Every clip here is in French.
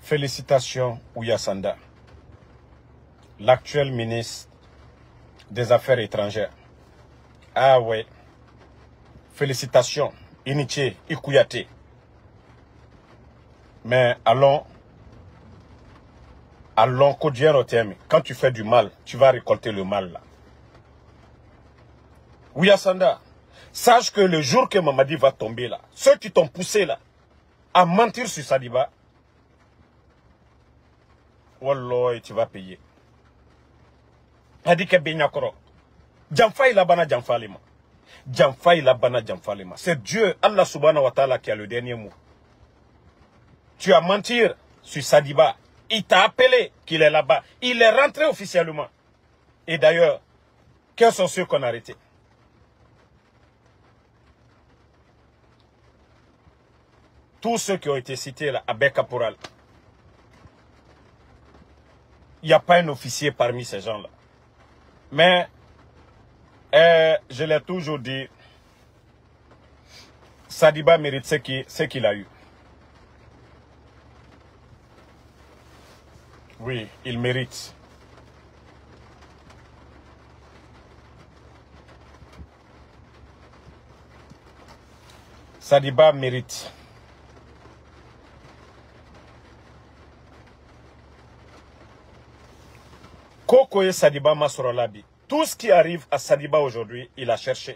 Félicitations Ouya Sanda, l'actuel ministre des Affaires étrangères. Ah ouais, félicitations, Iniché, Ikouyaté. Mais allons Kodien Otemi, quand tu fais du mal, tu vas récolter le mal là. Ouya Sanda, sache que le jour que Mamadi va tomber là, ceux qui t'ont poussé là, à mentir sur Sadiba, Wallah, tu vas payer. Hadike Benyakoro. Jamfaï labana jamfalima. Jamfaï labana jamfalima. C'est Dieu, Allah subhanahu wa ta'ala, qui a le dernier mot. Tu as menti sur Sadiba. Il t'a appelé qu'il est là-bas. Il est rentré officiellement. Et d'ailleurs, quels sont ceux qu'on a arrêtés? Tous ceux qui ont été cités là, à Bekaporal. Il n'y a pas un officier parmi ces gens-là. Mais, je l'ai toujours dit, Sadiba mérite ce qu'il a eu. Oui, il mérite. Sadiba mérite. Kokoye Sadiba Masorolabi. Tout ce qui arrive à Sadiba aujourd'hui, il a cherché.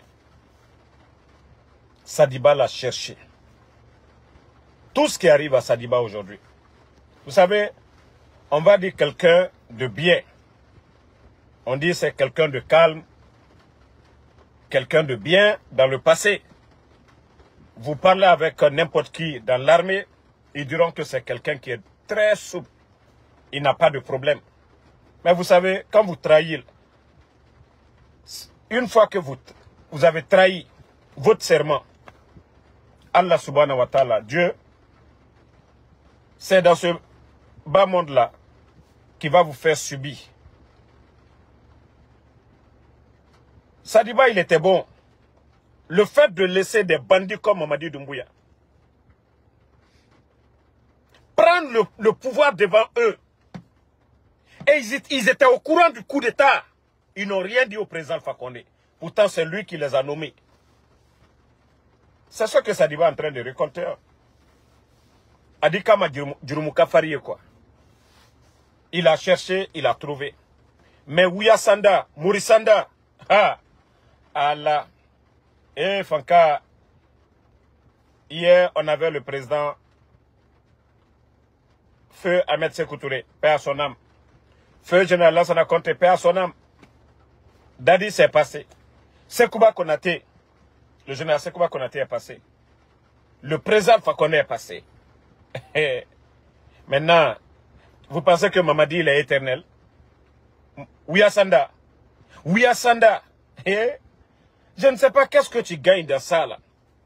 Sadiba l'a cherché. Tout ce qui arrive à Sadiba aujourd'hui. Vous savez, on va dire quelqu'un de bien. On dit c'est quelqu'un de calme, quelqu'un de bien dans le passé. Vous parlez avec n'importe qui dans l'armée, ils diront que c'est quelqu'un qui est très souple. Il n'a pas de problème. Mais vous savez, quand vous trahissez, une fois que vous avez trahi votre serment, Allah subhanahu wa ta'ala, Dieu, c'est dans ce bas monde-là qui va vous faire subir. Sadiba, il était bon. Le fait de laisser des bandits comme Mamadi Doumbouya prendre le pouvoir devant eux, et ils étaient au courant du coup d'État. Ils n'ont rien dit au président Alpha Condé. Pourtant, c'est lui qui les a nommés. C'est ce que Sadiba est en train de récolter. Adikama Djurumuka Farie, quoi. Il a cherché, il a trouvé. Mais Ouya Sanda, Mouri Sanda, Allah. Et Fanka, hier, on avait le président Feu Ahmed Sékou Touré, paix à son âme. Feu général Lansana Conté, paix à son âme. Dadi s'est passé. Sekouba Konaté, le général Sekouba Konaté est passé. Le président Fakonde est passé. Maintenant, vous pensez que Mamadi il est éternel? Ouya Sanda. Ouya Sanda. Je ne sais pas qu'est-ce que tu gagnes dans ça là.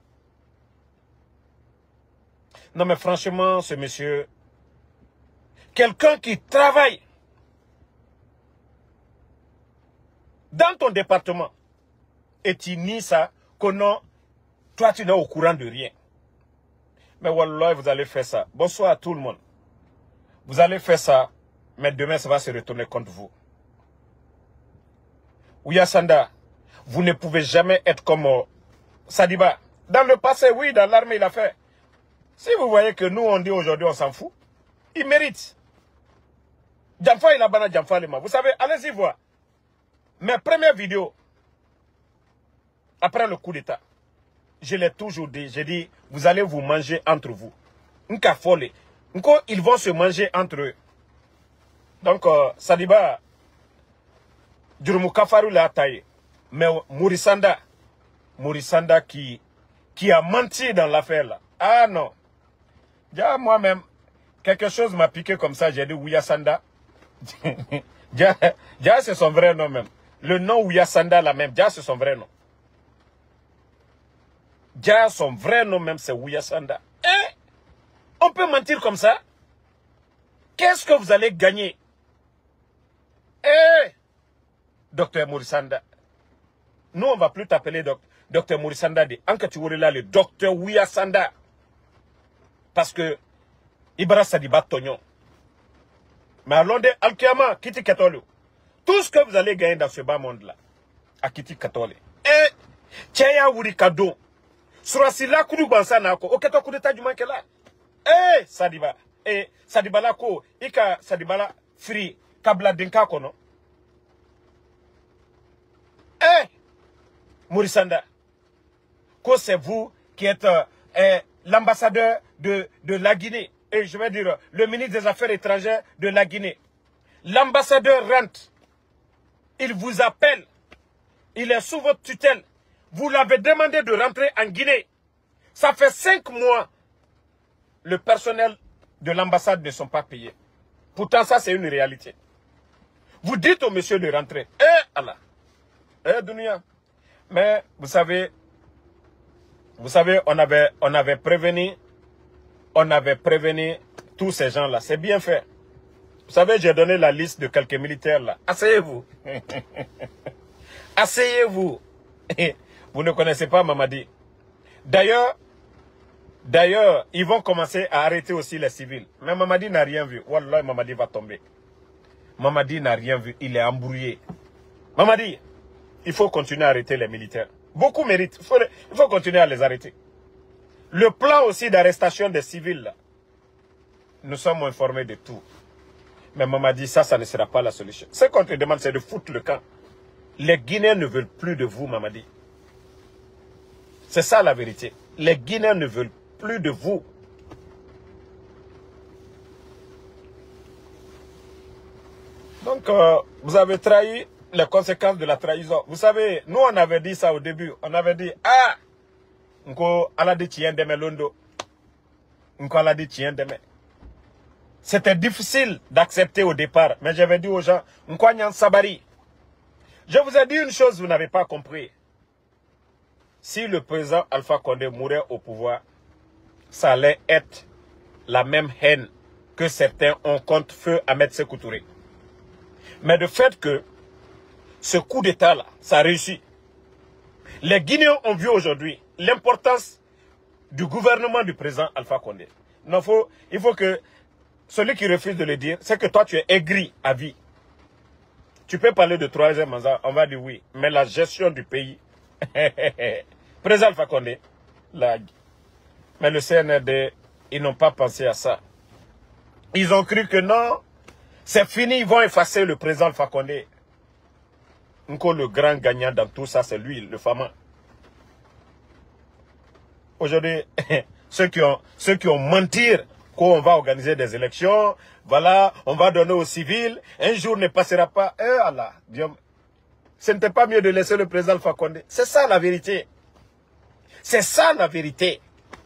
Non mais franchement, ce monsieur, quelqu'un qui travaille dans ton département et tu nies ça, que non, toi tu n'es au courant de rien. Mais wallah, vous allez faire ça. Bonsoir à tout le monde. Vous allez faire ça, mais demain ça va se retourner contre vous. Ouya Sanda, vous ne pouvez jamais être comme Sadiba. Dans le passé, oui, dans l'armée il a fait. Si vous voyez que nous on dit aujourd'hui on s'en fout, il mérite. Jamfa il a bana Jamfa Lema. Vous savez, allez-y voir. Mes premières vidéos, après le coup d'État, je l'ai toujours dit, j'ai dit, vous allez vous manger entre vous. Nka folle. Ils vont se manger entre eux. Donc, Sadiba, Djurumuka Farie l'a taillé. Mais Mouri Sanda qui a menti dans l'affaire là. Ah non. Déjà moi-même, quelque chose m'a piqué comme ça, j'ai dit Ouya Sanda. Déjà c'est son vrai nom même. Le nom Ouya Sanda là même, déjà c'est son vrai nom. Déjà son vrai nom même c'est Ouya Sanda. Eh? On peut mentir comme ça? Qu'est-ce que vous allez gagner? Eh? Docteur Mouri Sanda. Nous, on ne va plus t'appeler docteur Mouri Sanda. Anka tu vois là, le docteur Ouya Sanda. Parce que Ibra Sadiba Tognon. Mais à Londres, Al-Kiyama, Kiti Katolo. Tout ce que vous allez gagner dans ce bas monde-là, à Kiti Katole. Et, Tchaya Wuri Kado. Surasila Kudu Bansanako, Oketo Kudeta du Mankela. Eh, Sadiba. Eh, Sadiba Lako, Ika Sadibala Free, Kabla Dinka Kono. Eh, Mourisanda. Que c'est vous qui êtes l'ambassadeur de la Guinée. Et je vais dire, le ministre des Affaires étrangères de la Guinée. L'ambassadeur rentre. Il vous appelle. Il est sous votre tutelle. Vous l'avez demandé de rentrer en Guinée. Ça fait 5 mois. Le personnel de l'ambassade ne sont pas payés. Pourtant, ça, c'est une réalité. Vous dites au monsieur de rentrer. Eh, Allah. Eh, Dunia. Mais, vous savez, on avait prévenu tous ces gens-là. C'est bien fait. Vous savez, j'ai donné la liste de quelques militaires là. Asseyez-vous. Asseyez-vous. Vous ne connaissez pas Mamadi. D'ailleurs, ils vont commencer à arrêter aussi les civils. Mais Mamadi n'a rien vu. Wallah, Mamadi va tomber. Mamadi n'a rien vu. Il est embrouillé. Mamadi, il faut continuer à arrêter les militaires. Beaucoup méritent. Il faut continuer à les arrêter. Le plan aussi d'arrestation des civils, là, nous sommes informés de tout. Mais Mamadi, ça ne sera pas la solution. Ce qu'on te demande, c'est de foutre le camp. Les Guinéens ne veulent plus de vous, Mamadi. C'est ça la vérité. Les Guinéens ne veulent plus de vous. Donc, vous avez trahi les conséquences de la trahison. Vous savez, nous, on avait dit ça au début. On avait dit, ah, Nko aladi tien deme londo. Nko aladi tien deme. C'était difficile d'accepter au départ. Mais j'avais dit aux gens, Nko nyan sabari. Je vous ai dit une chose, vous n'avez pas compris. Si le président Alpha Condé mourait au pouvoir, ça allait être la même haine que certains ont contre feu Ahmed Sékou Touré. Mais le fait que ce coup d'État-là, ça a réussi. Les Guinéens ont vu aujourd'hui l'importance du gouvernement du président Alpha Condé. Il faut que celui qui refuse de le dire, c'est que toi tu es aigri à vie. Tu peux parler de troisième mandat, on va dire oui. Mais la gestion du pays, président Alpha Condé, mais le CNRD, ils n'ont pas pensé à ça. Ils ont cru que non, c'est fini, ils vont effacer le président Alpha Condé. Encore le grand gagnant dans tout ça, c'est lui, le Fama. Aujourd'hui, ceux qui ont menti qu'on va organiser des élections, voilà, on va donner aux civils, un jour ne passera pas. Eh Allah, Dieu, ce n'était pas mieux de laisser le président Alpha Condé. C'est ça la vérité. C'est ça la vérité.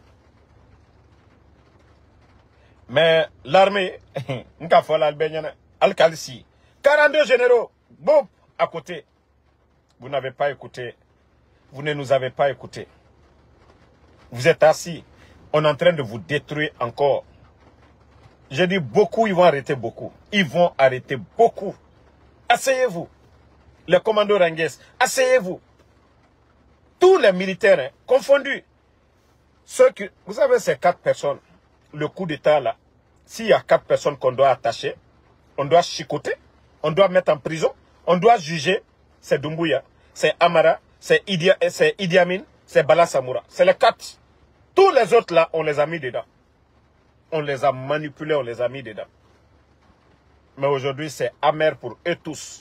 Mais l'armée, Al-Khalisi, 42 généraux, bon, à côté. Vous n'avez pas écouté. Vous ne nous avez pas écouté. Vous êtes assis. On est en train de vous détruire encore. J'ai dit beaucoup, ils vont arrêter beaucoup. Ils vont arrêter beaucoup. Asseyez-vous. Les commandos Rangues, asseyez-vous. Tous les militaires, hein, confondus. Vous savez, ces 4 personnes, le coup d'État là, s'il y a 4 personnes qu'on doit attacher, on doit chicoter, on doit mettre en prison, on doit juger, c'est Doumbouya, c'est Amara, c'est Idi Amin, c'est Bala Samoura. C'est les 4. Tous les autres là, on les a mis dedans. On les a manipulés, on les a mis dedans. Mais aujourd'hui, c'est amer pour eux tous.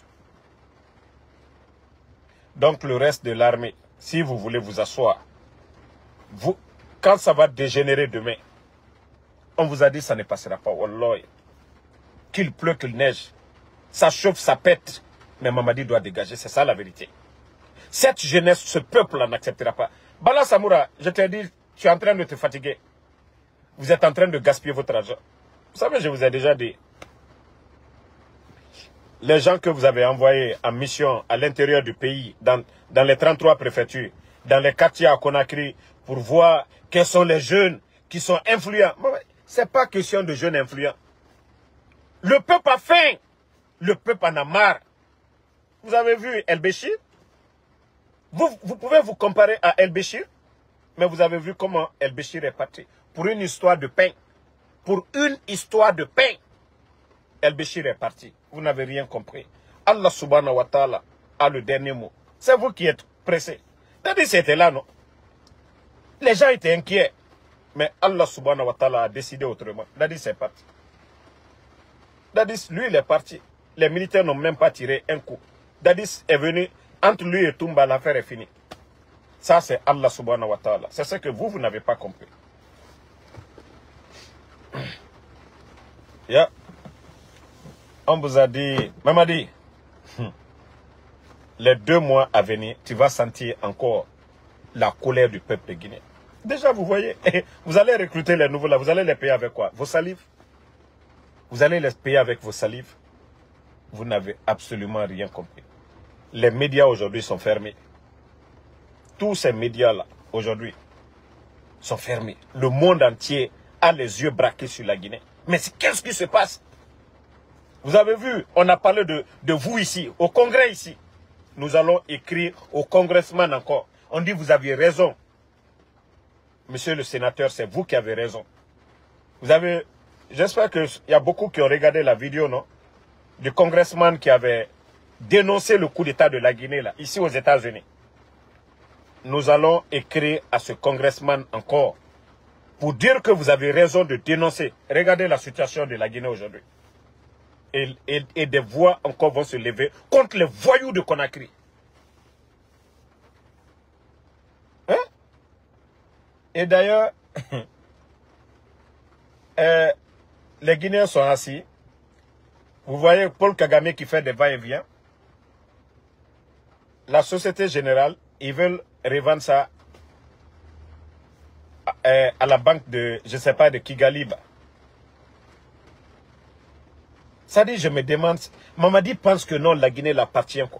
Donc le reste de l'armée, si vous voulez vous asseoir, quand ça va dégénérer demain, on vous a dit que ça ne passera pas. Wallah. Qu'il pleut, qu'il neige. Ça chauffe, ça pète. Mais Mamadi doit dégager. C'est ça la vérité. Cette jeunesse, ce peuple-là n'acceptera pas. Bala Samoura, je t'ai dit, tu es en train de te fatiguer. Vous êtes en train de gaspiller votre argent. Vous savez, je vous ai déjà dit. Les gens que vous avez envoyés en mission à l'intérieur du pays, dans les 33 préfectures, dans les quartiers à Conakry, pour voir quels sont les jeunes qui sont influents. Ce n'est pas question de jeunes influents. Le peuple a faim. Le peuple en a marre. Vous avez vu El Béchir? Vous pouvez vous comparer à El Béchir, mais vous avez vu comment El Béchir est parti. Pour une histoire de pain. Pour une histoire de pain. El-Béchir est parti. Vous n'avez rien compris. Allah subhanahu wa ta'ala a le dernier mot. C'est vous qui êtes pressés. Dadis était là, non? Les gens étaient inquiets. Mais Allah subhanahu wa ta'ala a décidé autrement. Dadis est parti. Dadis, lui, il est parti. Les militaires n'ont même pas tiré un coup. Dadis est venu. Entre lui et Toumba, l'affaire est finie. Ça, c'est Allah subhanahu wa ta'ala. C'est ce que vous n'avez pas compris. Yeah. On vous a dit, Mamadi, les 2 mois à venir, tu vas sentir encore la colère du peuple guinéen. Déjà, vous voyez, vous allez recruter les nouveaux là, vous allez les payer avec quoi? Vos salives? Vous allez les payer avec vos salives? Vous n'avez absolument rien compris. Les médias aujourd'hui sont fermés. Tous ces médias-là, aujourd'hui, sont fermés. Le monde entier a les yeux braqués sur la Guinée. Mais qu'est-ce qui se passe? Vous avez vu, on a parlé de vous ici, au Congrès ici. Nous allons écrire au congressman encore. On dit, vous aviez raison. Monsieur le sénateur, c'est vous qui avez raison. Vous avez... J'espère qu'il y a beaucoup qui ont regardé la vidéo, non? Du congressman qui avait dénoncé le coup d'État de la Guinée, là, ici aux États-Unis. Nous allons écrire à ce congressman encore pour dire que vous avez raison de dénoncer. Regardez la situation de la Guinée aujourd'hui. Et des voix encore vont se lever contre les voyous de Conakry. Hein? Et d'ailleurs, les Guinéens sont assis. Vous voyez Paul Kagame qui fait des va-et-vient. La Société Générale, ils veulent revendre ça à la banque de, je ne sais pas, de Kigaliba. Ça dit, je me demande, Mamadi pense que non, la Guinée l'appartient quoi.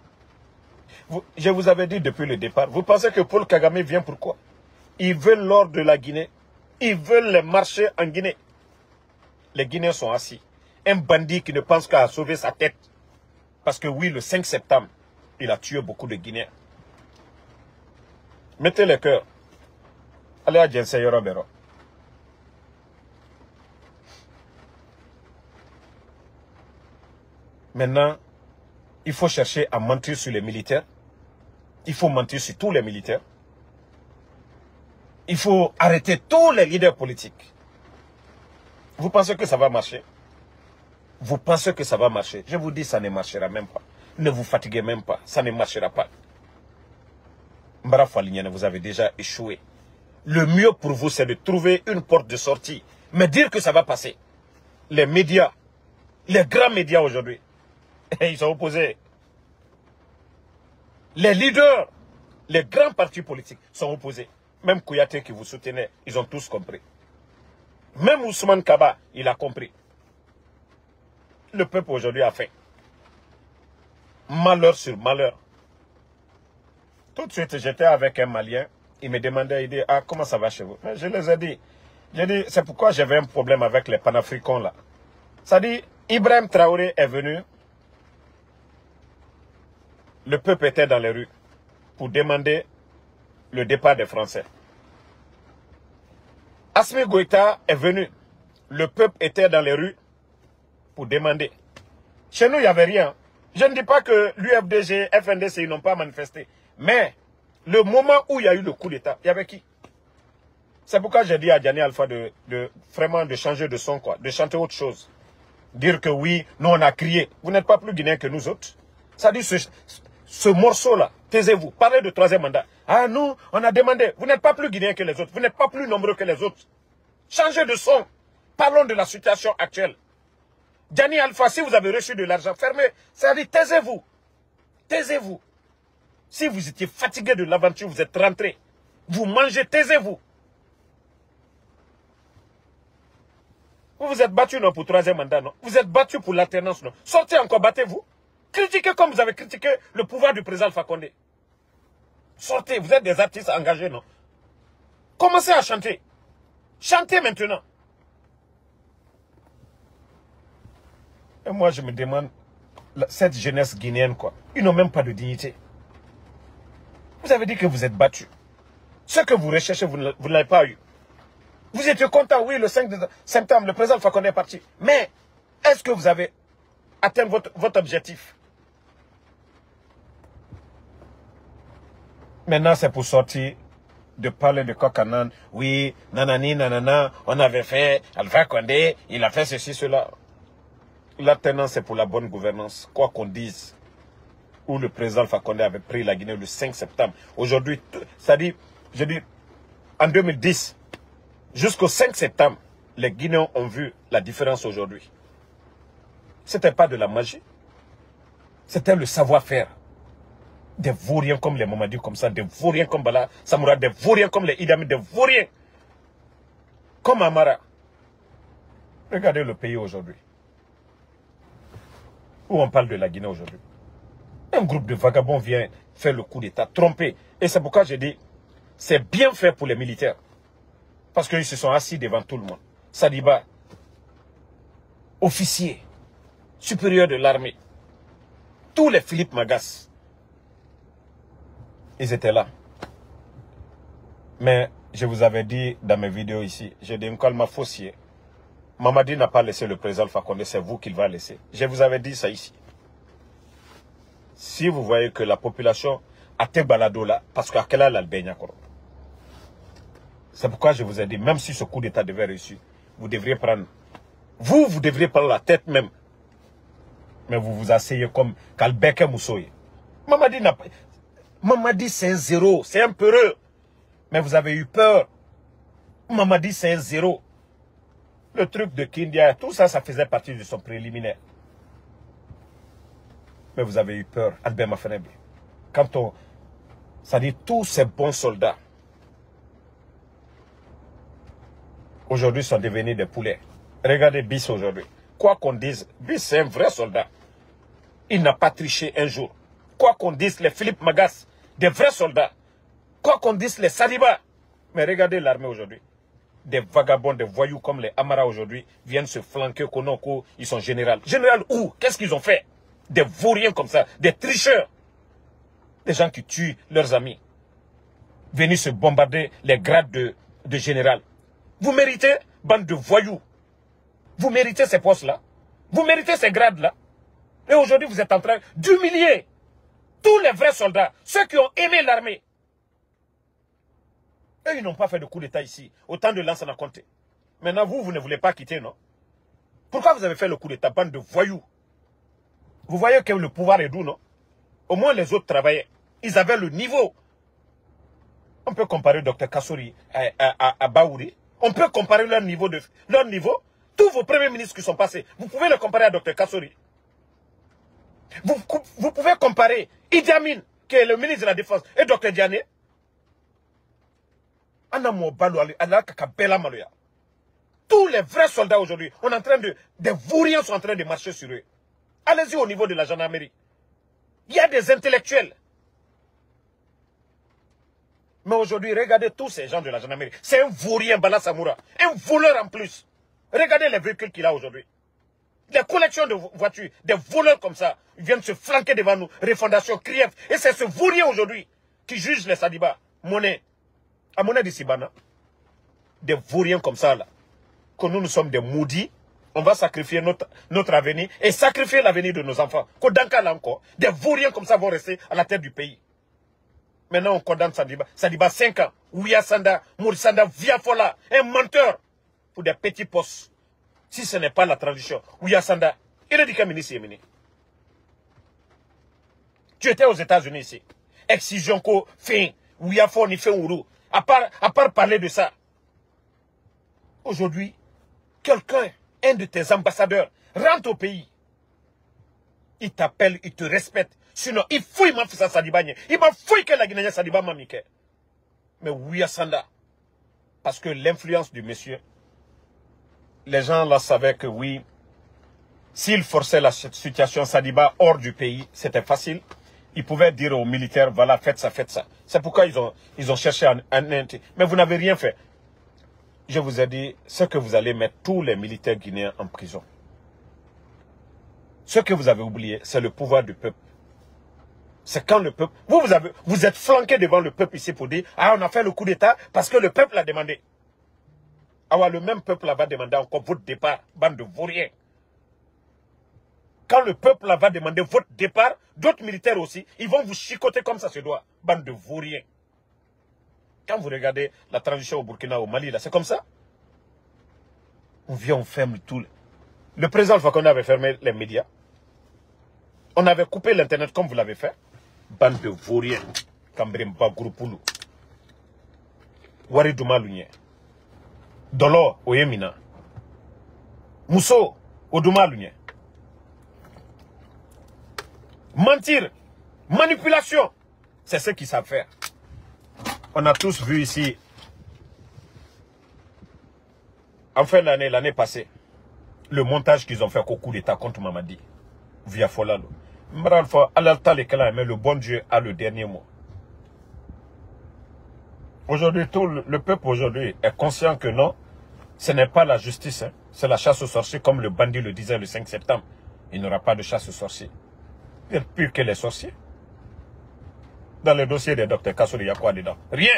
Je vous avais dit depuis le départ, vous pensez que Paul Kagame vient pourquoi? Ils veulent l'or de la Guinée. Ils veulent les marchés en Guinée. Les Guinéens sont assis. Un bandit qui ne pense qu'à sauver sa tête. Parce que oui, le 5 septembre, il a tué beaucoup de Guinéens. Mettez le cœur. Allez à Jensei Yorobero. Maintenant, il faut chercher à mentir sur les militaires. Il faut mentir sur tous les militaires. Il faut arrêter tous les leaders politiques. Vous pensez que ça va marcher? Vous pensez que ça va marcher? Je vous dis, ça ne marchera même pas. Ne vous fatiguez même pas. Ça ne marchera pas. Mbara Falignane, vous avez déjà échoué. Le mieux pour vous, c'est de trouver une porte de sortie. Mais dire que ça va passer. Les médias, les grands médias aujourd'hui, ils sont opposés. Les leaders, les grands partis politiques sont opposés. Même Kouyaté qui vous soutenait, ils ont tous compris. Même Ousmane Kaba, il a compris. Le peuple aujourd'hui a faim. Malheur sur malheur. Tout de suite, j'étais avec un Malien. Il me demandait, il dit, ah, comment ça va chez vous? Mais je les ai dit. J'ai dit, c'est pourquoi j'avais un problème avec les panafricains là. Ça dit, Ibrahim Traoré est venu. Le peuple était dans les rues pour demander le départ des Français. Assimi Goïta est venu. Le peuple était dans les rues pour demander. Chez nous, il n'y avait rien. Je ne dis pas que l'UFDG, FNDC, ils n'ont pas manifesté. Mais, le moment où il y a eu le coup d'État, il y avait qui? C'est pourquoi j'ai dit à Diani Alpha vraiment de changer de son, quoi, de chanter autre chose. Dire que oui, nous on a crié. Vous n'êtes pas plus guinéen que nous autres. Ça dit, ce morceau-là, taisez-vous, parlez de troisième mandat. Ah, nous, on a demandé. Vous n'êtes pas plus guinéen que les autres. Vous n'êtes pas plus nombreux que les autres. Changez de son. Parlons de la situation actuelle. Diani Alpha, si vous avez reçu de l'argent, fermez. Ça dit, taisez-vous. Taisez-vous. Si vous étiez fatigué de l'aventure, vous êtes rentré. Vous mangez, taisez-vous. Vous vous êtes battu non pour troisième mandat, non? Vous êtes battu pour l'alternance, non? Sortez encore, battez-vous. Critiquez comme vous avez critiqué le pouvoir du président Alpha Condé. Sortez, vous êtes des artistes engagés, non? Commencez à chanter. Chantez maintenant. Et moi, je me demande, cette jeunesse guinéenne, quoi, ils n'ont même pas de dignité. Vous avez dit que vous êtes battu. Ce que vous recherchez, vous ne l'avez pas eu. Vous étiez content, oui, le 5 septembre, le président Alpha Condé est parti. Mais, Est-ce que vous avez atteint votre objectif? Maintenant, c'est pour sortir de parler de coq à âne. Oui, nanani, nanana, on avait fait, Alpha Condé, il a fait ceci, cela. L'alternance, c'est pour la bonne gouvernance. Quoi qu'on dise, où le président Alpha Condé avait pris la Guinée le 5 septembre. Aujourd'hui, c'est-à-dire, je dis, en 2010, jusqu'au 5 septembre, les Guinéens ont vu la différence aujourd'hui. Ce n'était pas de la magie. C'était le savoir-faire. Des vauriens comme les Mamadi, comme ça, des vauriens comme Bala Samoura, des vauriens comme les Idami, des vauriens comme Amara. Regardez le pays aujourd'hui. Où on parle de la Guinée aujourd'hui. Un groupe de vagabonds vient faire le coup d'État, tromper. Et c'est pourquoi je dis, c'est bien fait pour les militaires. Parce qu'ils se sont assis devant tout le monde. Sadiba, officier, supérieur de l'armée, tous les Philippe Magas, ils étaient là. Mais je vous avais dit dans mes vidéos ici, j'ai dit Nkolma Fossier, Mamadi n'a pas laissé le président Alpha Condé, c'est vous qu'il va laisser. Je vous avais dit ça ici. Si vous voyez que la population a été balado là, parce qu'à quel âge l'Albania, c'est pourquoi je vous ai dit, même si ce coup d'État devait réussir, vous devriez prendre, vous devriez prendre la tête même. Mais vous vous asseyez comme Kalbeke Moussoye. Mamadi n'a pas... Mamadi c'est un zéro, c'est un peureux. Mais vous avez eu peur. Mamadi c'est un zéro. Le truc de Kindia, tout ça, ça faisait partie de son préliminaire. Mais vous avez eu peur, Albert Mafenebi. Quand on... Ça dit tous ces bons soldats, aujourd'hui sont devenus des poulets. Regardez Bis aujourd'hui. Quoi qu'on dise, Bis c'est un vrai soldat. Il n'a pas triché un jour. Quoi qu'on dise, les Philippe Magas, des vrais soldats. Quoi qu'on dise, les Saliba. Mais regardez l'armée aujourd'hui. Des vagabonds, des voyous comme les Amara aujourd'hui viennent se flanquer au Konoko. Ils sont généraux. Général où? Qu'est-ce qu'ils ont fait? Des vauriens comme ça, des tricheurs. Des gens qui tuent leurs amis. Venus se bombarder les grades de général. Vous méritez, bande de voyous. Vous méritez ces postes-là. Vous méritez ces grades-là. Et aujourd'hui, vous êtes en train d'humilier tous les vrais soldats, ceux qui ont aimé l'armée. Eux, ils n'ont pas fait de coup d'État ici. Autant de Lansana Conté. Maintenant, vous ne voulez pas quitter, non? Pourquoi vous avez fait le coup d'État, bande de voyous? Vous voyez que le pouvoir est doux, non? Au moins, les autres travaillaient. Ils avaient le niveau. On peut comparer Dr Kassouri à Baouri. On peut comparer leur niveau. Tous vos premiers ministres qui sont passés, vous pouvez le comparer à Dr Kassouri. Vous pouvez comparer Idi Amin, qui est le ministre de la Défense, et Dr Diané. Tous les vrais soldats aujourd'hui, des vauriens sont en train de marcher sur eux. Allez-y au niveau de la gendarmerie. Il y a des intellectuels. Mais aujourd'hui, regardez tous ces gens de la gendarmerie. C'est un vaurien, Bala Samoura. Un voleur en plus. Regardez les véhicules qu'il a aujourd'hui. Des collections de voitures, des voleurs comme ça, ils viennent se flanquer devant nous. Refondation, Krief. Et c'est ce vaurien aujourd'hui qui juge les Sadiba. Monnaie. À Monnaie de Sibana. Des vauriens comme ça là. Que nous sommes des maudits. On va sacrifier notre avenir et sacrifier l'avenir de nos enfants. Kodanka là encore. Des vauriens comme ça vont rester à la tête du pays. Maintenant on condamne Sadiba. Sadiba 5 ans. Ouya Sanda, Moursanda, Viafola. Un menteur. Pour des petits postes. Si ce n'est pas la tradition. Ouya Sanda. Il a dit qu'un ministre est mené. Tu étais aux États-Unis ici. Exigeons qu'on fait. Ouya Fo ni fait Ouro. À part parler de ça. Aujourd'hui, quelqu'un, un de tes ambassadeurs, rentre au pays. Il t'appelle, il te respecte. Sinon, il fouille ma fille Sadiba. Il m'a fouillé que la Guinée Sadiba m'a mis. Mais oui, Sanda. Parce que l'influence du monsieur, les gens là savaient que oui, s'il forçait la situation Sadiba hors du pays, c'était facile. Ils pouvaient dire aux militaires, voilà, faites ça, faites ça. C'est pourquoi ils ont cherché un intérêt. Mais vous n'avez rien fait. Je vous ai dit, ce que vous allez mettre tous les militaires guinéens en prison. Ce que vous avez oublié, c'est le pouvoir du peuple. C'est quand le peuple... Vous êtes flanqué devant le peuple ici pour dire, ah, on a fait le coup d'État parce que le peuple l'a demandé. Ah, ouais, le même peuple va demander encore votre départ, bande de vauriens. Quand le peuple là va demander votre départ, d'autres militaires aussi, ils vont vous chicoter comme ça se doit. Bande de vauriens. Quand vous regardez la transition au Burkina, au Mali, là, c'est comme ça. On vient, on ferme tout. Le président Alpha Condé avait fermé les médias. On avait coupé l'internet comme vous l'avez fait. Bande de vauriens. Kambrimba Groupoulou. Wari Doumalounie. Dolo Oyemina. Mousso Odoumalounie. Mentir, manipulation, c'est ce qu'ils savent faire. On a tous vu ici, en fin d'année, l'année passée, le montage qu'ils ont fait au coup d'État contre Mamadi, via Folalo. Mais le bon Dieu a le dernier mot. Aujourd'hui, tout le peuple aujourd'hui est conscient que non, ce n'est pas la justice, hein, c'est la chasse aux sorciers, comme le bandit le disait le 5 septembre. Il n'y aura pas de chasse aux sorciers. Il y a plus que les sorciers. Dans le dossier des docteurs Kassouri, il y a quoi dedans? Rien.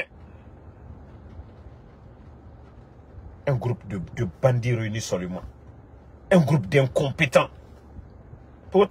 Un groupe de bandits réunis seulement. Un groupe d'incompétents. On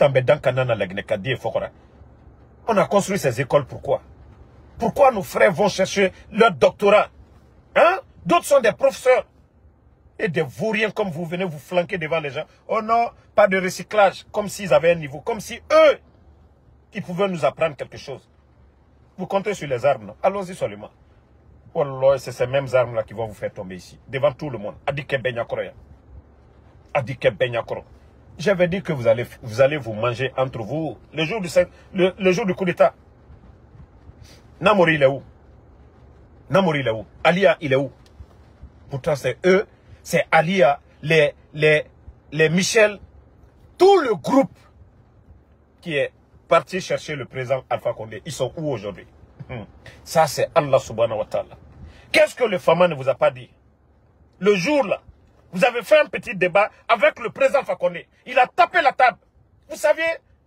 a construit ces écoles, pourquoi? Pourquoi nos frères vont chercher leur doctorat? Hein? D'autres sont des professeurs. Et des vauriens comme vous venez vous flanquer devant les gens. Oh non, pas de recyclage. Comme s'ils avaient un niveau. Comme si eux, ils pouvaient nous apprendre quelque chose. Vous comptez sur les armes, non? Allons-y seulement. Oh là, c'est ces mêmes armes-là qui vont vous faire tomber ici. Devant tout le monde. Adike Benyakoro. Adike Benyakoro. J'avais dit que vous allez vous manger entre vous le jour du coup d'État. Namori, il est où? Namori, il est où? Alia, il est où? Pourtant, c'est eux, c'est Alia, les Michel, tout le groupe qui est parti chercher le président Alpha Condé. Ils sont où aujourd'hui? Ça, c'est Allah subhanahu wa ta'ala. Qu'est-ce que le Fama ne vous a pas dit? Le jour là, vous avez fait un petit débat avec le président Alpha Condé. Il a tapé la table. Vous saviez,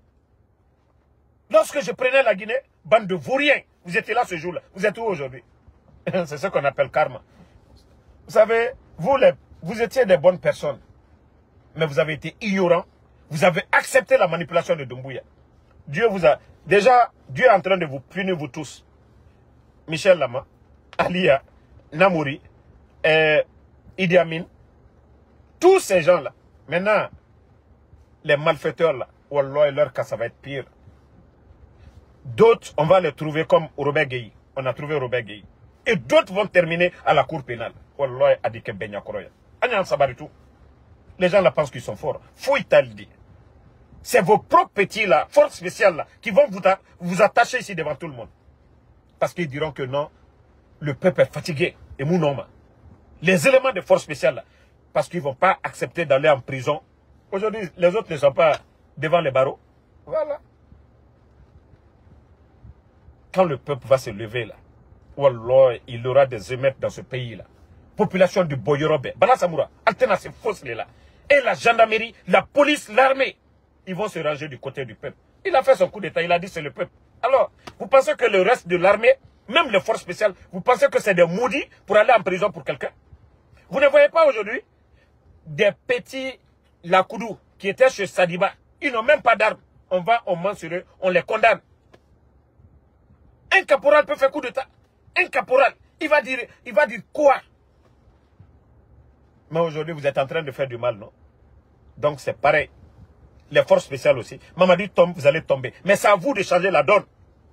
lorsque je prenais la Guinée, bande de vauriens, vous étiez là ce jour-là. Vous êtes où aujourd'hui? C'est ce qu'on appelle karma. Vous savez, vous étiez des bonnes personnes. Mais vous avez été ignorants. Vous avez accepté la manipulation de Doumbouya. Dieu vous a... Déjà, Dieu est en train de vous punir, vous tous. Michel Lama, Alia, Namori, Idi Amin, tous ces gens-là. Maintenant, les malfaiteurs là, Wallah, leur cas, ça va être pire. D'autres, on va les trouver comme Robert Gueye. On a trouvé Robert Gueye. Et d'autres vont terminer à la cour pénale. Wallah, Adike Benyakoroya. Anyan Sabaritou. Les gens là pensent qu'ils sont forts. Fouitaldi. C'est vos propres petits là, forces spéciales là, qui vont vous attacher ici devant tout le monde. Parce qu'ils diront que non, le peuple est fatigué. Et Mounoma. Les éléments de force spéciales là, parce qu'ils ne vont pas accepter d'aller en prison. Aujourd'hui, les autres ne sont pas devant les barreaux. Voilà. Quand le peuple va se lever là, Wallah, il aura des émeutes dans ce pays là. Population du Boyorobe, Bala Samoura, Altena ces forces là. Et la gendarmerie, la police, l'armée, ils vont se ranger du côté du peuple. Il a fait son coup d'état, il a dit c'est le peuple. Alors, vous pensez que le reste de l'armée, même les forces spéciales, vous pensez que c'est des maudits pour aller en prison pour quelqu'un? Vous ne voyez pas aujourd'hui des petits Lakoudou qui étaient chez Sadiba. Ils n'ont même pas d'armes. On va, on ment sur eux, on les condamne. Un caporal peut faire coup d'état. Un caporal, il va dire quoi? Mais aujourd'hui, vous êtes en train de faire du mal, non? Donc c'est pareil. Les forces spéciales aussi. Mamadi tombe, vous allez tomber. Mais c'est à vous de changer la donne.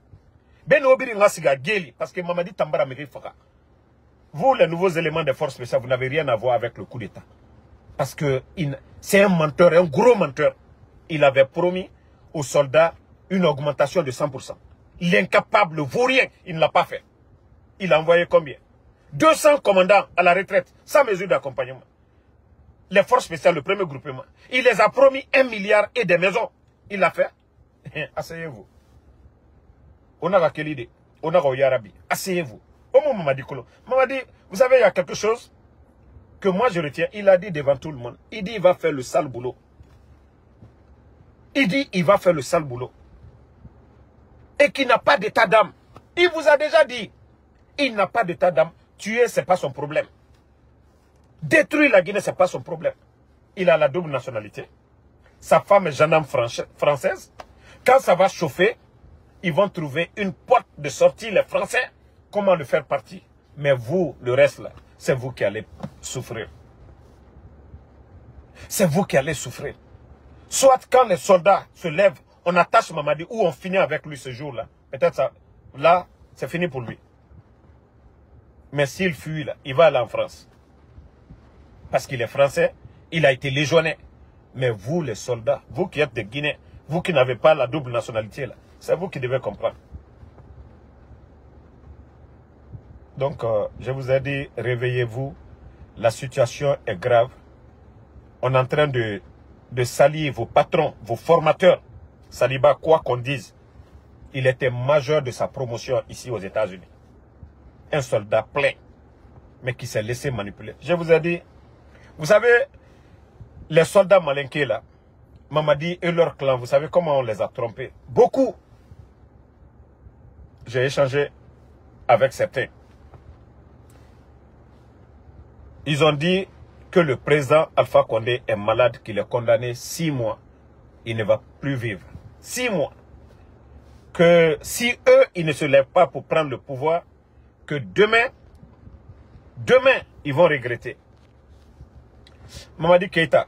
Parce que Mamadi Tambara me fera. Vous, les nouveaux éléments des forces spéciales, vous n'avez rien à voir avec le coup d'État. Parce que c'est un menteur, un gros menteur. Il avait promis aux soldats une augmentation de 100%. L'incapable, le vaurien, il ne l'a pas fait. Il a envoyé combien? 200 commandants à la retraite, sans mesure d'accompagnement. Les forces spéciales, le premier groupement. Il les a promis 1 milliard et des maisons. Il l'a fait. Asseyez-vous. On a quelle idée? On a Yarabi. Asseyez-vous. Au moment Mamadi Kolo. Mamadi, vous savez, il y a quelque chose que moi je retiens. Il a dit devant tout le monde. Il dit il va faire le sale boulot. Il dit il va faire le sale boulot. Et qu'il n'a pas d'état d'âme. Il vous a déjà dit. Il n'a pas d'état d'âme. Tuer, ce n'est pas son problème. Détruire la Guinée, ce n'est pas son problème. Il a la double nationalité. sa femme est gendarme française. Quand ça va chauffer, ils vont trouver une porte de sortie, les Français. Comment le faire partir? Mais vous, le reste là, c'est vous qui allez souffrir. C'est vous qui allez souffrir. Soit quand les soldats se lèvent, on attache Mamadi ou on finit avec lui ce jour-là. Peut-être ça, là, c'est fini pour lui. Mais s'il fuit là, il va aller en France. Parce qu'il est français, il a été légionnaire. Mais vous, les soldats, vous qui êtes des Guinéens, vous qui n'avez pas la double nationalité là, c'est vous qui devez comprendre. Donc, je vous ai dit, réveillez-vous. La situation est grave. On est en train de salir vos patrons, vos formateurs. Saliba, quoi qu'on dise, il était majeur de sa promotion ici aux États-Unis. Un soldat plein, mais qui s'est laissé manipuler. Je vous ai dit, vous savez, les soldats malinqués là, Mamadi et leur clan, vous savez comment on les a trompés? Beaucoup. J'ai échangé avec certains. Ils ont dit que le président Alpha Condé est malade, qu'il est condamné 6 mois. Il ne va plus vivre. 6 mois. Que si eux, ils ne se lèvent pas pour prendre le pouvoir, que demain, ils vont regretter. Mamadi Keïta,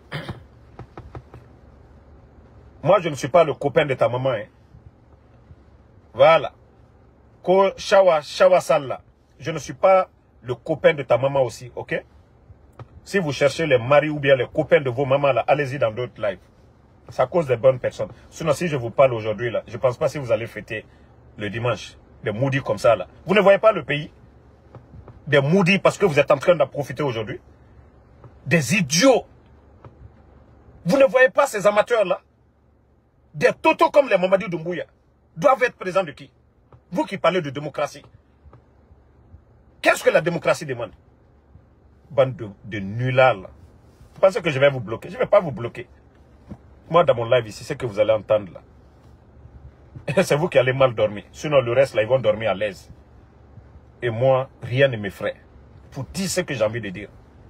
moi je ne suis pas le copain de ta maman. Hein. Voilà. Ko Shawa Salla, je ne suis pas le copain de ta maman aussi, ok? Si vous cherchez les maris ou bien les copains de vos mamans, là, allez-y dans d'autres lives. Ça cause des bonnes personnes. Sinon, si je vous parle aujourd'hui, là, je ne pense pas si vous allez fêter le dimanche. Des maudits comme ça, là. Vous ne voyez pas le pays? Des maudits parce que vous êtes en train d'en profiter aujourd'hui. Des idiots. Vous ne voyez pas ces amateurs-là? Des totos comme les Mamadi Doumbouya doivent être présents de qui? Vous qui parlez de démocratie. Qu'est-ce que la démocratie demande? Bande de nullards là. Vous pensez que je vais vous bloquer? Je ne vais pas vous bloquer. Moi, dans mon live ici, c'est que vous allez entendre là. C'est vous qui allez mal dormir. Sinon, le reste là, ils vont dormir à l'aise. Et moi, rien ne m'effraie. Pour dire ce que j'ai envie de dire.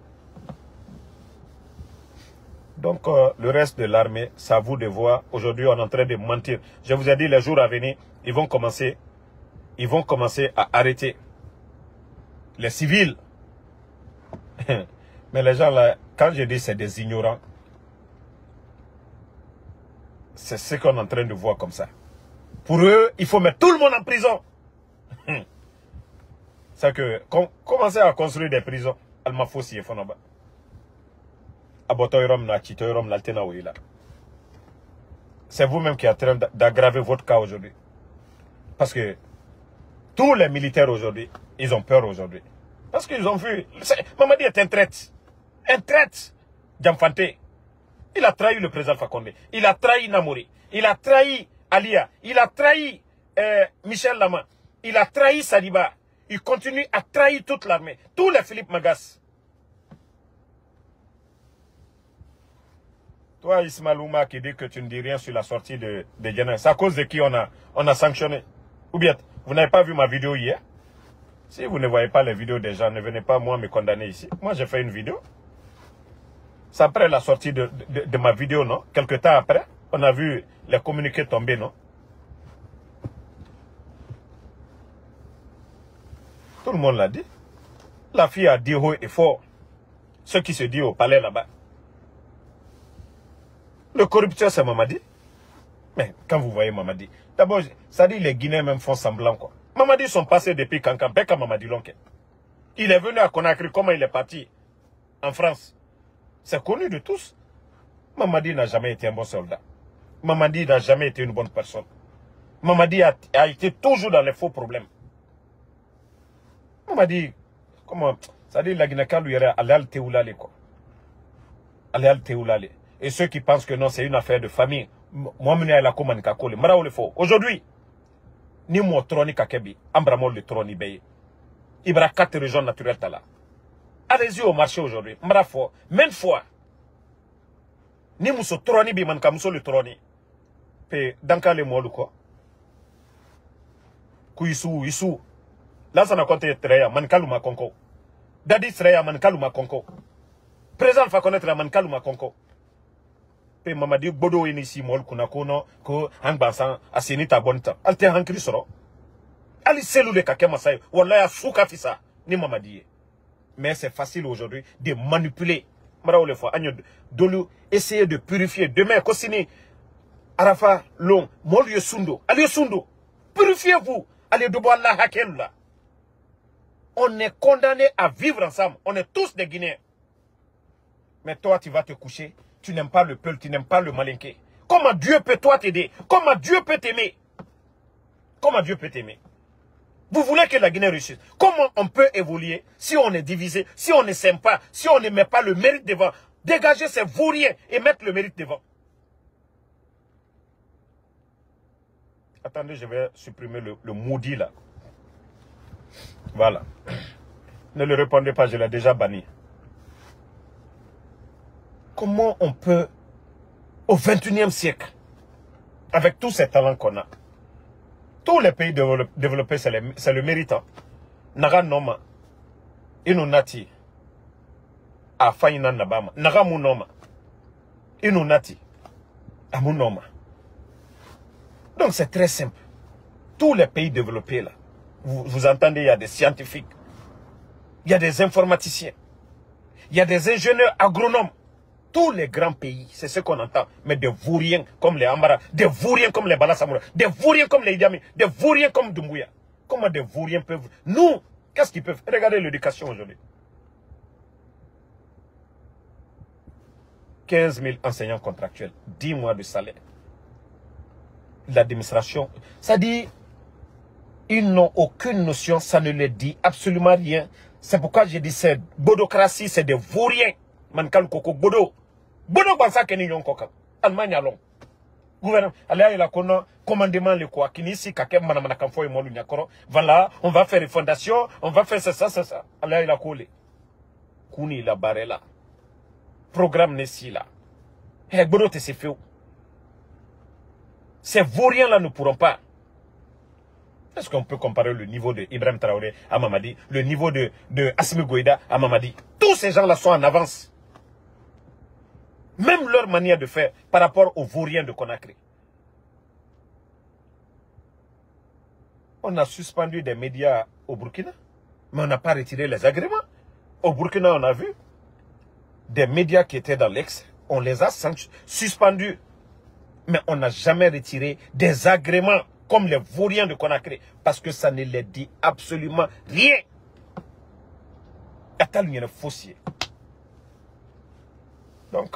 Donc, le reste de l'armée, c'est à vous de voir. Aujourd'hui, on est en train de mentir. Je vous ai dit, les jours à venir, ils vont commencer à arrêter les civils. Mais les gens là, quand je dis c'est des ignorants, c'est ce qu'on est en train de voir comme ça. Pour eux, il faut mettre tout le monde en prison. C'est que, commencez à construire des prisons. Almafossi et Fonaba. C'est vous-même qui êtes en train d'aggraver votre cas aujourd'hui. Parce que tous les militaires aujourd'hui, ils ont peur aujourd'hui. Parce qu'ils ont vu. Mamadi est un traître. Un traître. Djamfante. Il a trahi le président Fakonde. Il a trahi Namori. Il a trahi Alia. Il a trahi Michel Lama. Il a trahi Saliba. Il continue à trahir toute l'armée. Tous les Philippe Magas. Toi, Ismaël Ouma, qui dit que tu ne dis rien sur la sortie de Djenin. C'est à cause de qui on a sanctionné. Ou bien, vous n'avez pas vu ma vidéo hier? Si vous ne voyez pas les vidéos des gens, ne venez pas moi me condamner ici. Moi, j'ai fait une vidéo. C'est après la sortie de ma vidéo, non? Quelque temps après, on a vu les communiqués tomber, non? Tout le monde l'a dit. La fille a dit haut et fort ce qui se dit au palais là-bas. Le corrupteur, c'est Mamadi. Mais quand vous voyez Mamadi, d'abord, ça dit les Guinéens même font semblant, quoi. Mamadi sont passés depuis Kankan, Beka Mamadi Lonke. Il est venu à Conakry, comment il est parti en France. C'est connu de tous. Mamadi n'a jamais été un bon soldat. Mamadi n'a jamais été une bonne personne. Mamadi a été toujours dans les faux problèmes. Mamadi, comment, ça dit la Guinée-Kan lui irait aller al Teoulale, quoi. Aller al Teoulale. Et ceux qui pensent que non, c'est une affaire de famille. Moi, je la communication. Aujourd'hui, ni mon trône kakebi, ambramol le trône ibeye. Il y a 4 régions naturelles là. Allez-y au marché aujourd'hui. Mrafo, même fois. Ni muso trône bi man kamso le trône. Pe danka le molu ko. Ku isu. Là ça n'a compté treya man kaluma konko. Dadi treya man kaluma konko. Présent fa connaître man kaluma konko. Pe Mamadi Bodo inisi mol kuna kono ko angbansan aseni ta bonta. Alte hankri soro. Ali selule kake masai. Wallahi souka fisa ni Mamadi. Mais c'est facile aujourd'hui de manipuler. Mara le fois agno dolu essayer de purifier demain kosini Arafa long mol yesundo. Ali yesundo. Purifiez-vous. Allez de boire la hakel là. On est condamné à vivre ensemble. On est tous des Guinéens. Mais toi, tu vas te coucher. Tu n'aimes pas le peuple, tu n'aimes pas le malinqué. Comment Dieu peut toi t'aider? Comment Dieu peut t'aimer? Comment Dieu peut t'aimer? Vous voulez que la Guinée réussisse? Comment on peut évoluer si on est divisé, si on ne s'aime pas, si on ne met pas le mérite devant? Dégager ces vauriens et mettre le mérite devant. Attendez, je vais supprimer le maudit là. Voilà. Ne le répondez pas, je l'ai déjà banni. Comment on peut, au 21e siècle, avec tous ces talents qu'on a, tous les pays développés, c'est le méritant. Naga Noma, Inunati, a Faina Nabama, Naga Munoma, Inunati, a Munoma. Donc c'est très simple. Tous les pays développés là, vous entendez, il y a des scientifiques, il y a des informaticiens, il y a des ingénieurs agronomes. Tous les grands pays, c'est ce qu'on entend. Mais des vauriens comme les Amara, des vauriens comme les Bala Samoura, des vauriens comme les Idi Amin, des vauriens comme Doumbouya. Comment des vauriens peuvent... Nous, qu'est-ce qu'ils peuvent? Regardez l'éducation aujourd'hui. 15 000 enseignants contractuels, 10 mois de salaire. L'administration, ça dit, ils n'ont aucune notion, ça ne leur dit absolument rien. C'est pourquoi j'ai dit, c'est bodocratie, c'est des vauriens. Mankal Koko Bodo. Bodo Bansa Kenyon Koka. Allemagne long. Gouvernement. Allez, il a commandement le quoi. Kinisi Kakem Manamanakamfo et Molunyakoro. Voilà, on va faire une fondation, on va faire ça. Allez, il a collé. Kuni la barela. Programme Nessi là. Eh, Bodo te se fait. Ces vauriens là ne pourront pas. Est-ce qu'on peut comparer le niveau de Ibrahim Traoré à Mamadi, le niveau de Assimi Goïda à Mamadi? Tous ces gens là sont en avance. Même leur manière de faire par rapport aux vauriens de Conakry. On a suspendu des médias au Burkina, mais on n'a pas retiré les agréments. Au Burkina, on a vu des médias qui étaient dans l'ex, on les a suspendus. Mais on n'a jamais retiré des agréments comme les vauriens de Conakry, parce que ça ne les dit absolument rien. Fossier. Donc,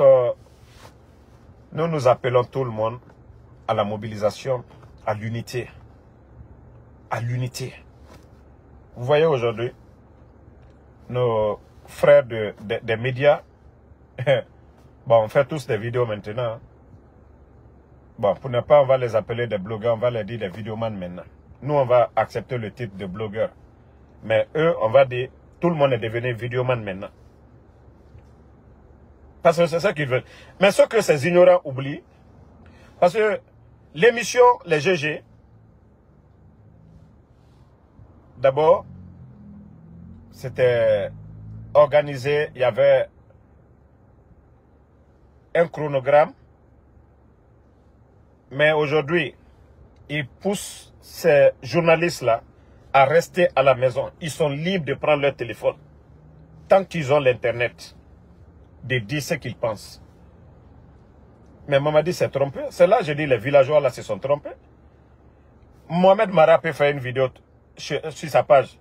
nous appelons tout le monde à la mobilisation, à l'unité. À l'unité. Vous voyez aujourd'hui, nos frères des médias, bon, on fait tous des vidéos maintenant. Bon, pour ne pas, on va les appeler des blogueurs, on va les dire des vidéomans maintenant. Nous, on va accepter le titre de blogueur. Mais eux, on va dire, tout le monde est devenu vidéoman maintenant. Parce que c'est ça qu'ils veulent. Mais ce que ces ignorants oublient, parce que l'émission, les GG, d'abord, c'était organisé, il y avait un chronogramme, mais aujourd'hui, ils poussent ces journalistes-là à rester à la maison. Ils sont libres de prendre leur téléphone, tant qu'ils ont l'internet, de dire ce qu'ils pensent. Mais Mamadi s'est trompé. C'est là, je dis, les villageois là se sont trompés. Mohamed Mara peut faire une vidéo sur sa page.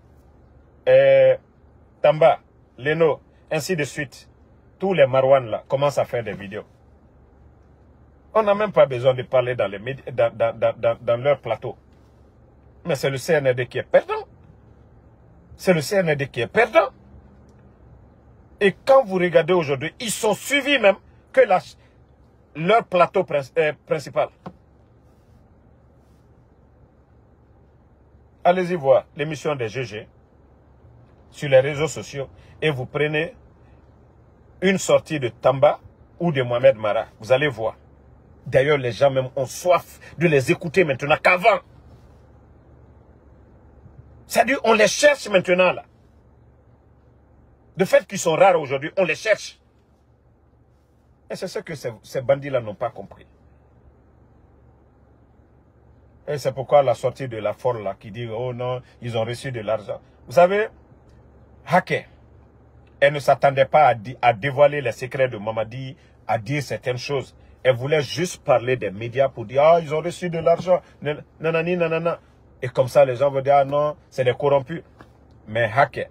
Tamba, Leno, ainsi de suite. Tous les Marouane là commencent à faire des vidéos. On n'a même pas besoin de parler dans, les médias, dans leur plateau. Mais c'est le CNRD qui est perdant. C'est le CNRD qui est perdant. Et quand vous regardez aujourd'hui, ils sont suivis même que leur plateau principal. Allez-y voir l'émission des GG sur les réseaux sociaux et vous prenez une sortie de Tamba ou de Mohamed Mara. Vous allez voir. D'ailleurs, les gens même ont soif de les écouter maintenant qu'avant. C'est-à-dire, on les cherche maintenant là. De fait qu'ils sont rares aujourd'hui, on les cherche. Mais c'est ce que ces bandits-là n'ont pas compris. Et c'est pourquoi la sortie de la folle là, qui dit, oh non, ils ont reçu de l'argent. Vous savez, Haké, elle ne s'attendait pas à dévoiler les secrets de Mamadi, à dire certaines choses. Elle voulait juste parler des médias pour dire, ah, ils ont reçu de l'argent, nanani, nanana. Et comme ça, les gens vont dire, ah non, c'est des corrompus. Mais Haké,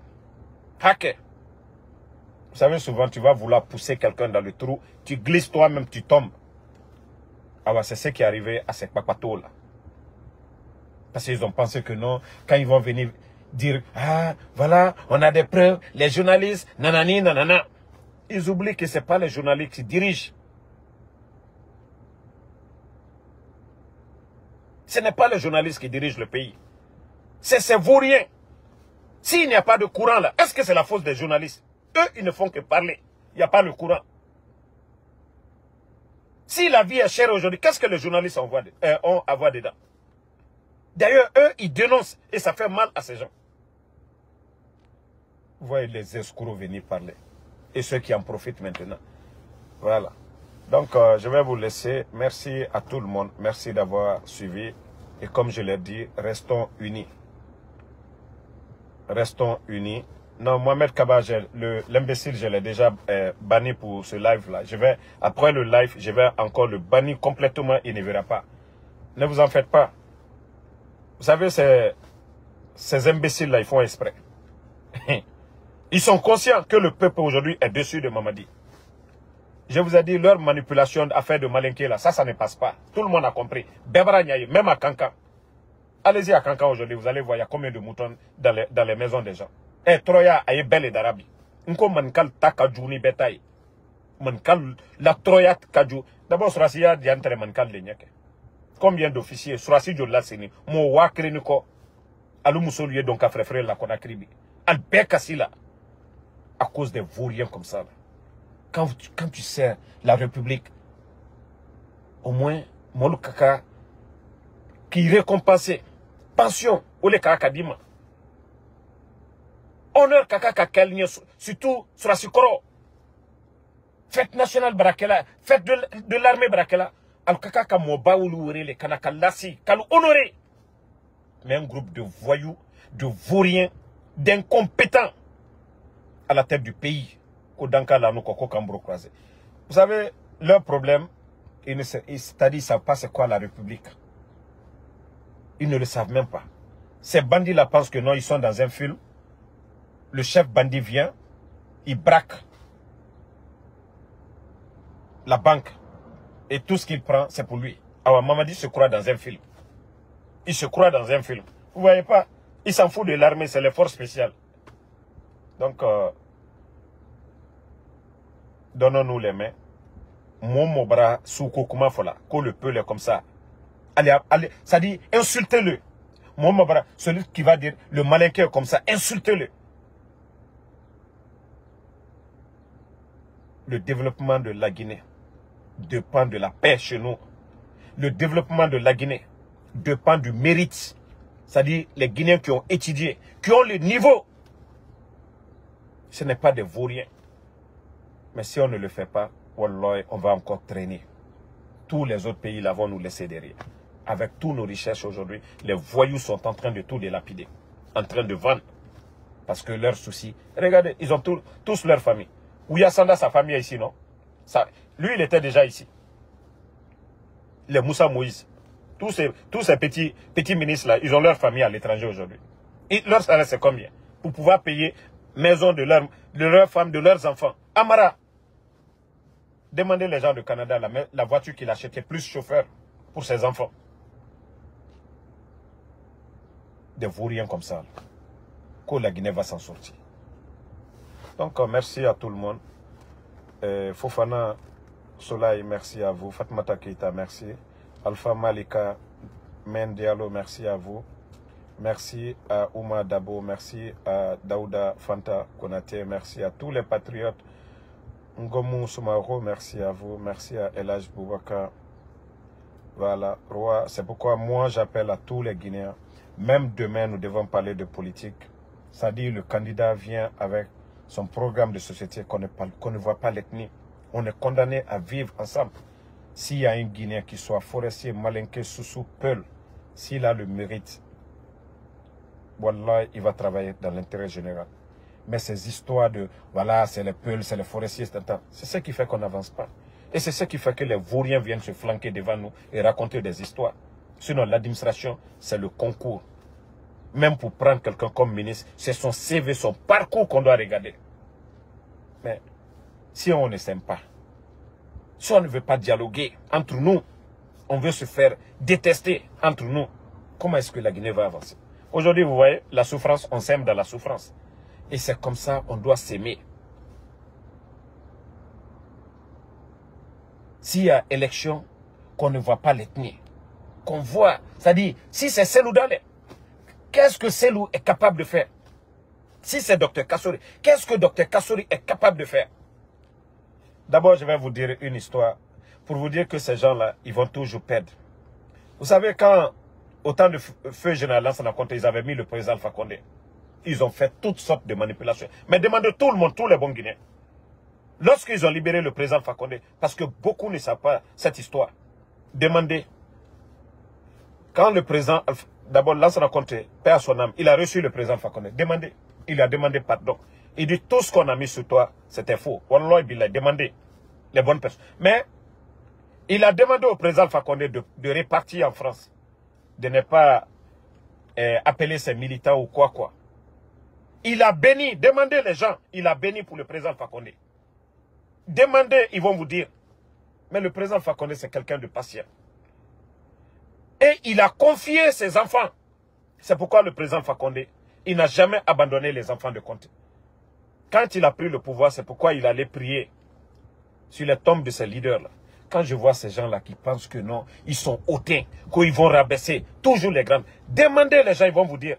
vous savez, souvent, tu vas vouloir pousser quelqu'un dans le trou, tu glisses toi-même, tu tombes. Ah ouais, c'est ce qui est arrivé à ces papatos-là. Parce qu'ils ont pensé que non, quand ils vont venir dire, ah, voilà, on a des preuves, les journalistes, nanani, nanana. Ils oublient que ce n'est pas les journalistes qui dirigent. Ce n'est pas les journalistes qui dirigent le pays. C'est ces vauriens. S'il n'y a pas de courant là, est-ce que c'est la faute des journalistes? Eux, ils ne font que parler. Il n'y a pas le courant. Si la vie est chère aujourd'hui, qu'est-ce que les journalistes ont à voir dedans? D'ailleurs, eux, ils dénoncent et ça fait mal à ces gens. Vous voyez les escrocs venir parler. Et ceux qui en profitent maintenant. Voilà. Donc, je vais vous laisser. Merci à tout le monde. Merci d'avoir suivi. Et comme je l'ai dit, restons unis. Restons unis. Non, Mohamed Kaba, l'imbécile, je l'ai déjà banni pour ce live-là. Après le live, je vais encore le bannir complètement. Il ne verra pas. Ne vous en faites pas. Vous savez, ces imbéciles-là, ils font exprès. Ils sont conscients que le peuple aujourd'hui est dessus de Mamadi. Je vous ai dit, leur manipulation, affaire de malinqué, là, ça ne passe pas. Tout le monde a compris. Bebra Niaye, même à Kankan. Allez-y à Kankan aujourd'hui, vous allez voir, il y a combien de moutons dans les maisons des gens. Eh, Troya, aye belle d'Arabie. Nko mankal takajouni betaille. Mankal, la Troya kajou. D'abord, Surasiya diantre mankal lenyake. Combien d'officiers, Surasi Jola Seni, mo wakri niko, alou moussoulye donc à frère la konakribi. Al bekasila. À cause des vauriens comme ça. Quand tu sers la République, au moins, Molu Kaka, qui récompense, pension, ou les Kaka Dima. Honneur Kaka Kakalni, surtout sur la Sikoro. Fête nationale Brakela, fête de l'armée Brakela. Al Kaka Kamoba ou les Kanakalasi, Kalou honoré. Mais un groupe de voyous, de vauriens, d'incompétents à la tête du pays. Vous savez, leur problème, c'est-à-dire ils ne savent pas c'est quoi la République. Ils ne le savent même pas. Ces bandits-là pensent que non, ils sont dans un film. Le chef bandit vient, il braque la banque. Et tout ce qu'il prend, c'est pour lui. Alors Mamadi se croit dans un film. Il se croit dans un film. Vous voyez pas? Il s'en fout de l'armée, c'est les forces spéciales. Donc, donnons-nous les mains. Mon mobra souko kuma fola. Qu'on le peut comme ça. Allez, ça dit, insultez-le. Mon mobra, celui qui va dire le malinqueur comme ça, insultez-le. Le développement de la Guinée dépend de la paix chez nous. Le développement de la Guinée dépend du mérite. C'est-à-dire les Guinéens qui ont étudié, qui ont le niveau. Ce n'est pas des vauriens. Mais si on ne le fait pas, wallah, on va encore traîner. Tous les autres pays là vont nous laisser derrière. Avec tous nos richesses aujourd'hui, les voyous sont en train de tout délapider. En train de vendre. Parce que leurs soucis. Regardez, ils ont tous leur famille. Ouyasanda, sa famille est ici, non? Lui, il était déjà ici. Les Moussa Moïse. Tous ces petits ministres là, ils ont leur famille à l'étranger aujourd'hui. Leur salaire, c'est combien? Pour pouvoir payer maison de leurs femmes, de leurs enfants. Amara. Demandez les gens du Canada, la voiture qu'il achetait, plus chauffeur pour ses enfants. Des vauriens comme ça. Que la Guinée va s'en sortir. Donc, merci à tout le monde. Fofana Soleil, merci à vous. Fatmata Keita, merci. Alpha Malika Mendialo, merci à vous. Merci à Ouma Dabo, merci à Daouda Fanta Konate, merci à tous les patriotes. Ngomou Soumaro, merci à vous. Merci à Elhaj Boubacar. Voilà, Roi, c'est pourquoi moi j'appelle à tous les Guinéens. Même demain, nous devons parler de politique. C'est-à-dire le candidat vient avec son programme de société qu'on ne voit pas l'ethnie. On est condamné à vivre ensemble. S'il y a un Guinéen qui soit forestier, malinqué, Soussou, Peul, s'il a le mérite, Wallah, il va travailler dans l'intérêt général. Mais ces histoires de, voilà, c'est les Peuls, c'est les forestiers, c'est ce qui fait qu'on n'avance pas. Et c'est ce qui fait que les vauriens viennent se flanquer devant nous et raconter des histoires. Sinon, l'administration, c'est le concours. Même pour prendre quelqu'un comme ministre, c'est son CV, son parcours qu'on doit regarder. Mais si on ne s'aime pas, si on ne veut pas dialoguer entre nous, on veut se faire détester entre nous, comment est-ce que la Guinée va avancer? Aujourd'hui, vous voyez, la souffrance, on s'aime dans la souffrance. Et c'est comme ça, on doit s'aimer. S'il y a élection, qu'on ne voit pas l'ethnie, qu'on voit, c'est-à-dire, si c'est Cellou Dalein, qu'est-ce que Cellou est capable de faire? Si c'est Dr Kassori, qu'est-ce que Dr Kassori est capable de faire? D'abord, je vais vous dire une histoire pour vous dire que ces gens-là, ils vont toujours perdre. Vous savez, quand, au temps de feu général Lansana Conté, ils avaient mis le président Alpha Condé. Ils ont fait toutes sortes de manipulations. Mais demandez tout le monde, tous les bons Guinéens. Lorsqu'ils ont libéré le président Alpha Condé, parce que beaucoup ne savent pas cette histoire, demandez. Quand le président, d'abord Lansana Conté, paix à son âme, il a reçu le président Alpha Condé. Demandez. Il a demandé pardon. Il dit tout ce qu'on a mis sur toi, c'était faux. Wallah, il a demandé les bonnes personnes. Mais il a demandé au président Alpha Condé de répartir en France. De ne pas appeler ses militants ou quoi. Il a béni, demandez les gens, il a béni pour le président Alpha Condé. Demandez, ils vont vous dire. Mais le président Alpha Condé, c'est quelqu'un de patient. Et il a confié ses enfants. C'est pourquoi le président Alpha Condé, il n'a jamais abandonné les enfants de Conté. Quand il a pris le pouvoir, c'est pourquoi il allait prier sur les tombes de ces leaders-là. Quand je vois ces gens-là qui pensent que non, ils sont hautains, qu'ils vont rabaisser toujours les grands. Demandez les gens, ils vont vous dire.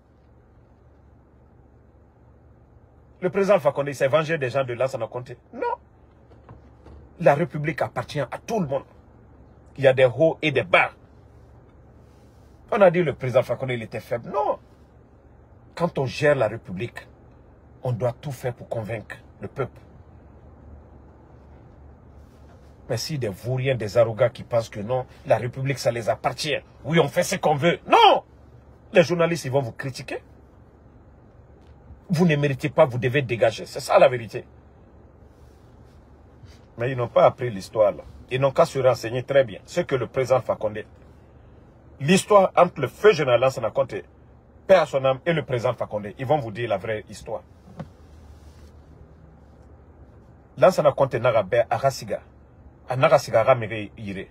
Le président Alpha Condé s'est vengé des gens de Lansana Conté. Non. La République appartient à tout le monde. Il y a des hauts et des bas. On a dit le président Alpha Condé, il était faible. Non. Quand on gère la République, on doit tout faire pour convaincre le peuple. Mais si des vauriens, des arrogants qui pensent que non, la République, ça les appartient. Oui, on fait ce qu'on veut. Non. Les journalistes, ils vont vous critiquer. Vous ne méritez pas, vous devez dégager. C'est ça la vérité. Mais ils n'ont pas appris l'histoire là. Ils n'ont qu'à se renseigner très bien. Ce que le président Alpha Condé. L'histoire entre le feu général Lansana Conté, paix à son âme, et le président Alpha Condé. Ils vont vous dire la vraie histoire. Lansana Conté n'arabe à Rasiga. À Narasiga Ramire Ire.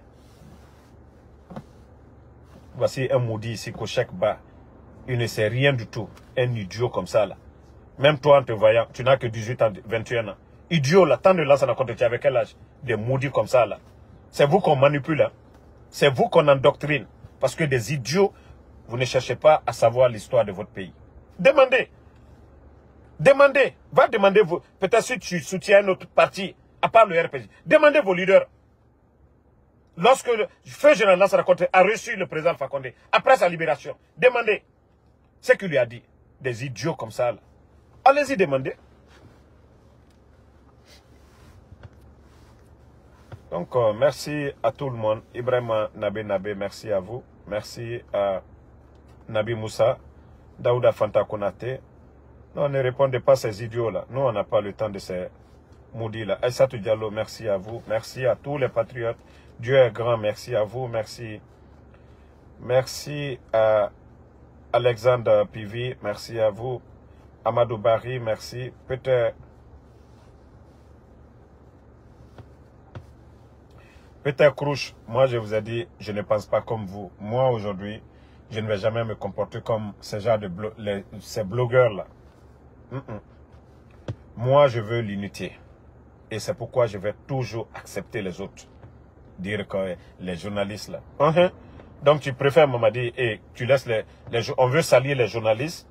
Voici un maudit ici, Kochek Ba. Il ne sait rien du tout. Un idiot comme ça là. Même toi en te voyant, tu n'as que 18 ans, 21 ans. Idiot là, tant de Lansana Conté, tu avais quel âge? Des maudits comme ça là. C'est vous qu'on manipule. Hein? C'est vous qu'on endoctrine. Parce que des idiots, vous ne cherchez pas à savoir l'histoire de votre pays. Demandez. Demandez. Va demander, peut-être si tu soutiens un autre parti, à part le RPG. Demandez vos leaders. Lorsque le feu général Lansana Conté a reçu le président Alpha Condé, après sa libération, demandez ce qu'il lui a dit. Des idiots comme ça là. Allez-y demander. Donc, merci à tout le monde. Ibrahima Nabé, merci à vous. Merci à Nabi Moussa, Daouda Fanta Konate. Non, ne répondez pas à ces idiots-là. Nous, on n'a pas le temps de ces maudits-là. Aïssatou Diallo, merci à vous. Merci à tous les patriotes. Dieu est grand, merci à vous. Merci. Merci à Alexandre Pivi, merci à vous. Amadou Barry, merci. Peut-être Crouche, moi je vous ai dit, je ne pense pas comme vous. Moi aujourd'hui, je ne vais jamais me comporter comme ces gens de ces blogueurs-là. Moi je veux l'unité. Et c'est pourquoi je vais toujours accepter les autres. Dire que les journalistes là. Donc tu préfères Mamadi et tu laisses on veut salir les journalistes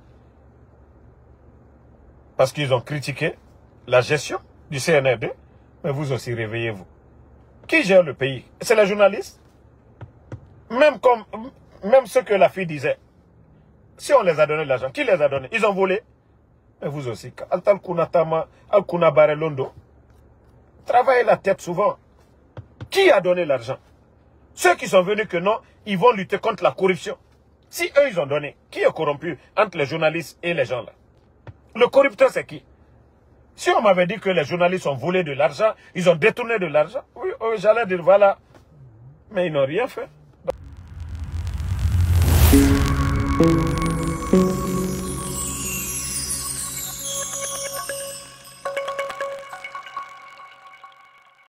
parce qu'ils ont critiqué la gestion du CNRD. Mais vous aussi réveillez-vous. Qui gère le pays? C'est les journalistes. Même ce que la fille disait. Si on les a donné l'argent, qui les a donnés? Ils ont volé. Mais vous aussi. Altal Kunatama, Al Kunabare Londo. Travaillez la tête souvent. Qui a donné l'argent? Ceux qui sont venus que non, ils vont lutter contre la corruption. Si eux, ils ont donné, qui est corrompu entre les journalistes et les gens là? Le corrupteur, c'est qui? Si on m'avait dit que les journalistes ont volé de l'argent, ils ont détourné de l'argent, oui, j'allais dire voilà. Mais ils n'ont rien fait.